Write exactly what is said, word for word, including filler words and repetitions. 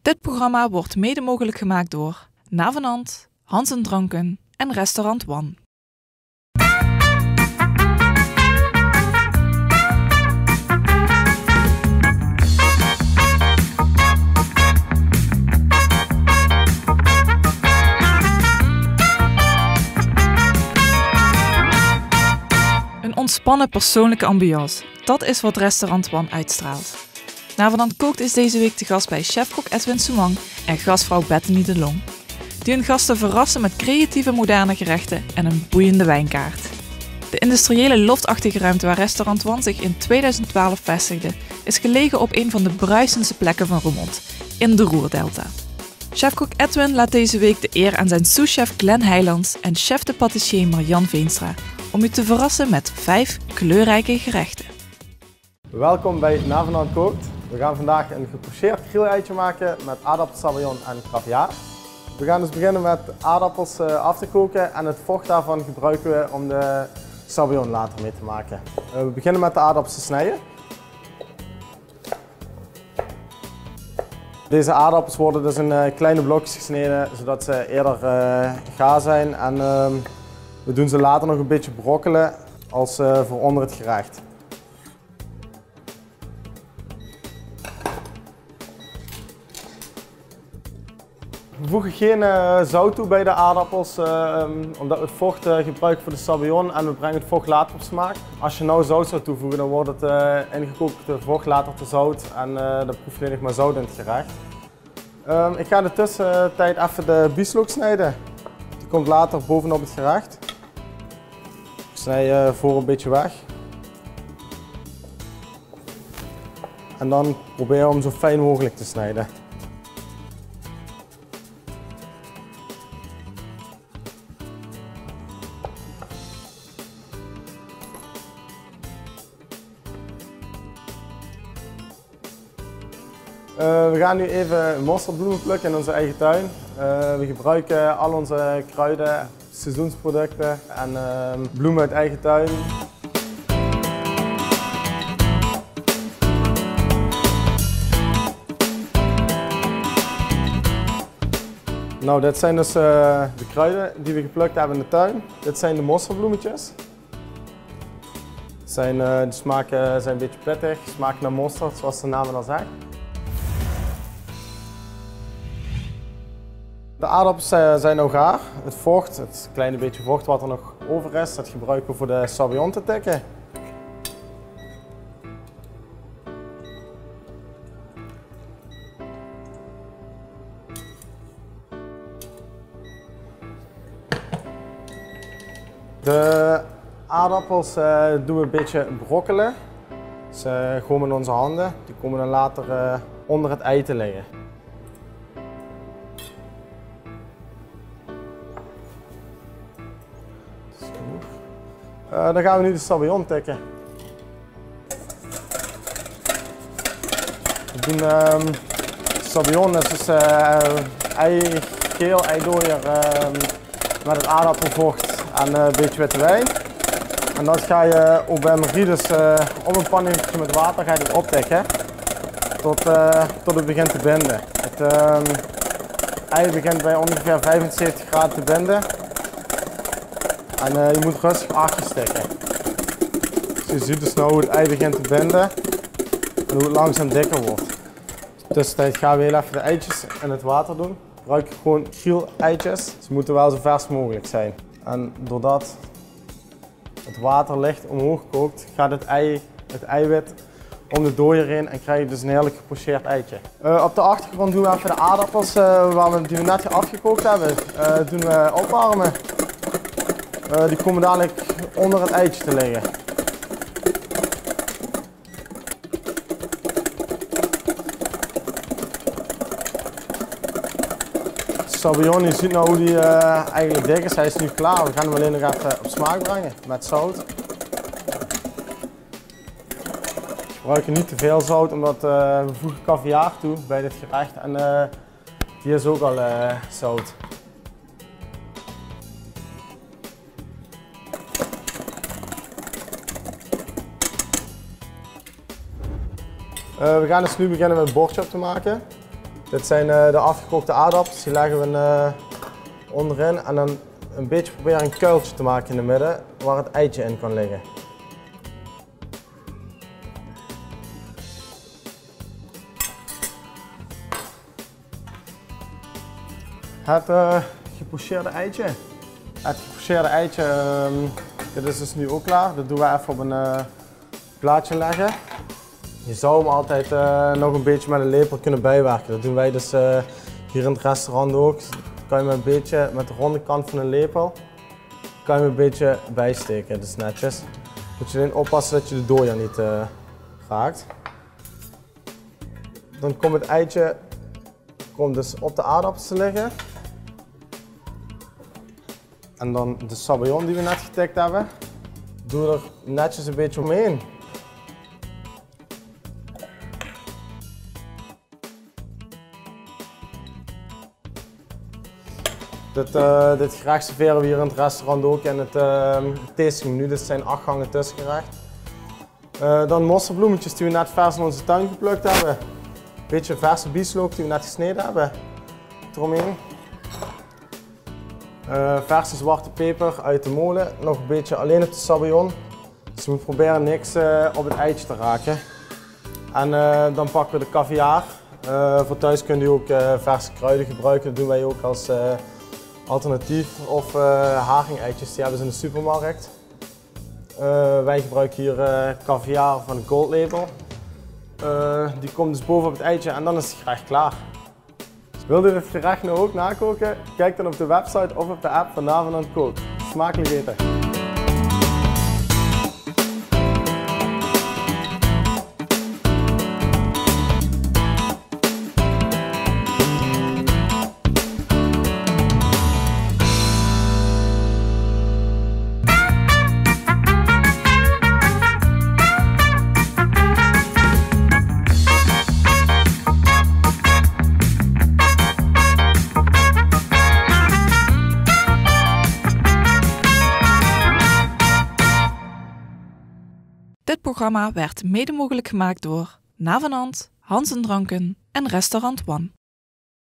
Dit programma wordt mede mogelijk gemaakt door Navenant, Hans en Dranken en Restaurant One. Een ontspannen persoonlijke ambiance, dat is wat Restaurant One uitstraalt. Navenant Kookt is deze week te gast bij chefkok Edwin Soumang en gastvrouw Bethany de Long, die hun gasten verrassen met creatieve moderne gerechten en een boeiende wijnkaart. De industriële loftachtige ruimte waar Restaurant One zich in tweeduizend twaalf vestigde, is gelegen op een van de bruisendste plekken van Roermond, in de Roerdelta. Chefkok Edwin laat deze week de eer aan zijn souschef Glenn Heijlands en chef de pâtissier Marjan Veenstra om u te verrassen met vijf kleurrijke gerechten. Welkom bij Navenant Kookt. We gaan vandaag een gepocheerd grilleitje maken met aardappels, sabayon en caviar. We gaan dus beginnen met aardappels af te koken en het vocht daarvan gebruiken we om de sabayon later mee te maken. We beginnen met de aardappels te snijden. Deze aardappels worden dus in kleine blokjes gesneden zodat ze eerder uh, gaar zijn en uh, we doen ze later nog een beetje brokkelen als uh, voor onder het gerecht. We voegen geen uh, zout toe bij de aardappels, uh, um, omdat we het vocht uh, gebruiken voor de sabayon en we brengen het vocht later op smaak. Als je nou zout zou toevoegen, dan wordt het uh, ingekookte vocht later te zout en uh, dan proef je nog maar zout in het gerecht. Um, ik ga in de tussentijd even de bieslook snijden. Die komt later bovenop het gerecht. Ik snij uh, voor een beetje weg. En dan probeer om zo fijn mogelijk te snijden. Uh, we gaan nu even mosterdbloemen plukken in onze eigen tuin. Uh, we gebruiken al onze kruiden, seizoensproducten en uh, bloemen uit eigen tuin. Nou, dit zijn dus uh, de kruiden die we geplukt hebben in de tuin. Dit zijn de mosterdbloemetjes. Zijn, uh, de smaken zijn een beetje pittig, smaken naar mosterd, zoals de naam al zegt. De aardappels zijn nou gaar. Het vocht, het kleine beetje vocht wat er nog over is, dat gebruiken we voor de sabayon te tikken. De aardappels uh, doen we een beetje brokkelen. Dus, uh, gewoon met onze handen. Die komen dan later uh, onder het ei te liggen. Uh, dan gaan we nu de sabayon tikken. We doen uh, sabayon, dat is uh, ei, geel eidooier uh, met het aardappelvocht en uh, een beetje witte wijn. En dat ga je op bij Marie dus uh, op een pannetje met water ga je het optikken tot, uh, tot het begint te binden. Het uh, ei begint bij ongeveer vijfenzeventig graden te binden. En uh, je moet rustig achtjes tikken. Dus je ziet dus nou hoe het ei begint te binden en hoe het langzaam dikker wordt. In de tussentijd gaan we heel even de eitjes in het water doen. Gebruik gewoon giel-eitjes. Ze moeten wel zo vers mogelijk zijn. En doordat het water licht omhoog kookt, gaat het, ei, het eiwit om de dooier heen en krijg je dus een heerlijk gepocheerd eitje. Uh, op de achtergrond doen we even de aardappels uh, waar we, die we net afgekookt hebben, uh, doen we opwarmen. Uh, die komen dadelijk onder het eitje te liggen. Sabayon, je ziet nou hoe die uh, eigenlijk dik is. Hij is nu klaar. We gaan hem alleen nog even op smaak brengen met zout. We gebruiken niet te veel zout omdat uh, we voegen caviar toe bij dit gerecht en uh, die is ook al uh, zout. Uh, we gaan dus nu beginnen met een bordje op te maken. Dit zijn uh, de afgekookte aardappels, die leggen we uh, onderin en dan een beetje proberen een kuiltje te maken in het midden waar het eitje in kan liggen. Het uh, gepocheerde eitje. Het gepocheerde eitje, uh, dit is dus nu ook klaar. Dat doen we even op een uh, plaatje leggen. Je zou hem altijd uh, nog een beetje met een lepel kunnen bijwerken. Dat doen wij dus uh, hier in het restaurant ook. Dan kan je met een beetje met de ronde kant van een lepel kan je hem een beetje bijsteken, dus netjes. Moet je alleen oppassen dat je de dooier niet uh, raakt. Dan komt het eitje komt dus op de aardappels te liggen. En dan de sabayon die we net getikt hebben, doen we er netjes een beetje omheen. Dit, uh, dit gerecht serveren we hier in het restaurant ook in het uh, tastingmenu. Dit zijn acht gangen tussengerecht. Uh, dan mosterdbloemetjes die we net vers in onze tuin geplukt hebben. Een beetje verse bieslook die we net gesneden hebben. Eromheen. Uh, verse zwarte peper uit de molen. Nog een beetje alleen op de sabayon. Dus we proberen niks uh, op het eitje te raken. En uh, dan pakken we de caviar. Uh, voor thuis kun je ook uh, verse kruiden gebruiken. Dat doen wij ook als uh, alternatief. Of uh, haringeitjes, die hebben ze in de supermarkt. Uh, wij gebruiken hier uh, caviar van de Gold Label. Uh, die komt dus boven op het eitje en dan is het gerecht klaar. Dus wil je dit gerecht nou ook nakoken? Kijk dan op de website of op de app van Navenant Kookt. Smakelijk eten! Dit programma werd mede mogelijk gemaakt door Navenant, Hans en Dranken en Restaurant One.